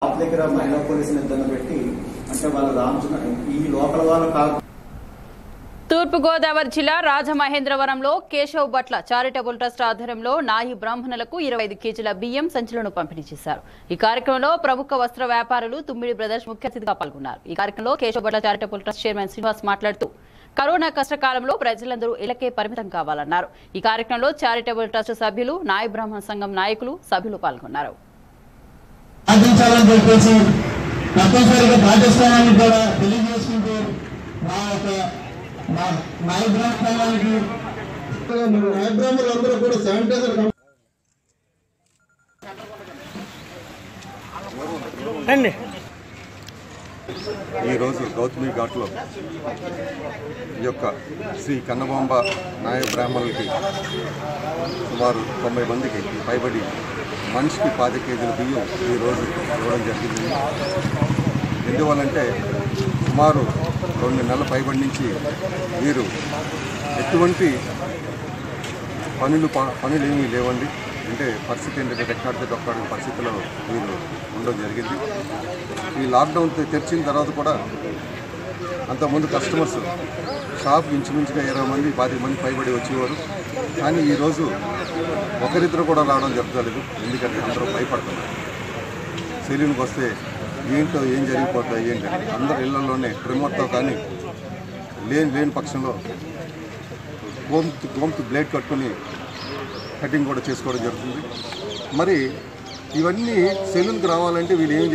దగ్గర మహిళా పోలీసులు ఇద్దరు పెట్టి అంటే వాళ్ళు రాంచున్న ఈ లోకల్ వాళ్ళు కాదు. తూర్పుగోదావరి జిల్లా రాజమహేంద్రవరంలో కేశవ్ భట్ల చారిటబుల్ ట్రస్ట్ ఆధ్వర్యంలో నాయి బ్రాహ్మణులకు 25 కేజీల బియ్యం సంచులను పంపిణీ చేశారు. ఈ కార్యక్రమంలో ప్రముఖ వస్త్ర వ్యాపారులు తుమ్మిడి బ్రదర్స్ ముఖ్య అతిథిగా పాల్గొన్నారు. ఈ కార్యక్రమంలో Keshav Bhatla charitable trust chairman Srinivas మాట్లాడుతూ కరోనా కష్టకాలంలో ప్రజలందరూ ఇళ్లకే పరిమితం కావాలన్నారు. ఈ కార్యక్రమంలో చారిటబుల్ ట్రస్ట్ సభ్యులు నాయి బ్రాహ్మణ సంఘం నాయకులు సభ్యులు పాల్గొన్నారు. ఈరోజు గౌతమి ఘాట్లో ఈ యొక్క శ్రీ కన్నబాంబ నాయ బ్రాహ్మణులకి సుమారు 90 మందికి పైబడి మనిషికి 10 కేజీల బియ్యం ఈరోజు ఇవ్వడం జరిగింది. ఎందువల్లంటే సుమారు 2 నెలల పైబడి నుంచి వీరు ఎటువంటి పనులు ఏమీ లేవండి. అంటే పరిస్థితి ఏంటంటే రెక్కాడితే డొక్కాడిన పరిస్థితిలో వీరు ఉండడం జరిగింది. ఈ లాక్డౌన్ తెరిచిన తర్వాత కూడా అంతకుముందు కస్టమర్స్ షాప్ ఇంచుమించుగా 20 మంది 10 మంది పైబడి వచ్చేవారు. కానీ ఈరోజు ఒకరిద్దరు కూడా రావడం జరగలేదు. ఎందుకంటే అందరూ భయపడుతున్నారు. సెలూన్కి వస్తే ఏంటో ఏం జరిగిపోతాయి ఏంటంటే అందరు ఇళ్లలోనే రిమోట్తో కానీ లేని పక్షంలో గోమ్తు బ్లేడ్ కట్టుకొని కటింగ్ కూడా చేసుకోవడం జరుగుతుంది. మరి ఇవన్నీ సెలూన్కి రావాలంటే వీళ్ళు ఏం